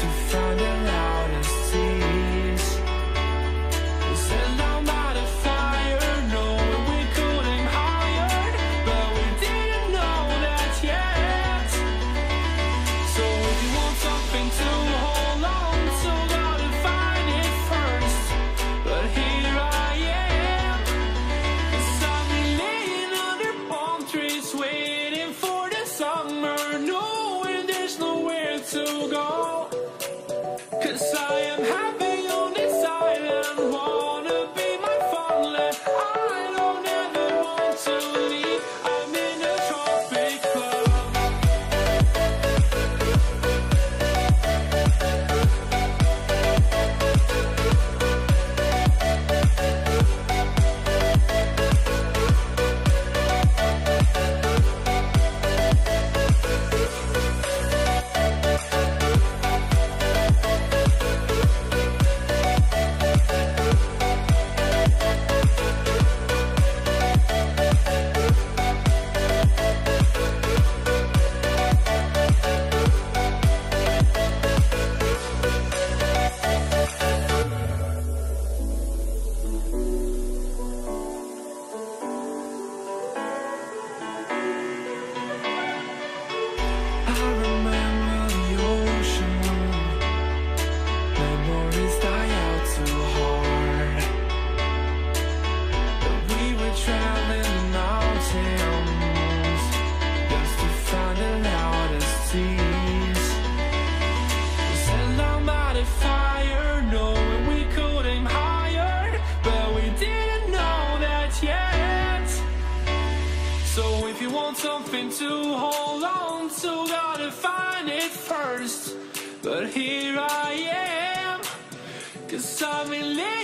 to find the loudest tears. We set down by the fire, knowing we could aim higher, but we didn't know that yet. So if you want something to hold on to, gotta find it first. But here I am, 'cause I've been laying under palm trees, waiting for the summer, knowing there's nowhere to go. 'Cause I am happy on this island, wanna be my fatherland. I don't ever want to leave, I'm in a tropic club. I remember the ocean, memories die out too hard. But we were traveling the mountains just to find the loudest tears. We sat down by the fire, knowing we could aim higher, but we didn't know that yet. So if you want something to hold on to, gotta find it first. But here I am, 'cause I've been living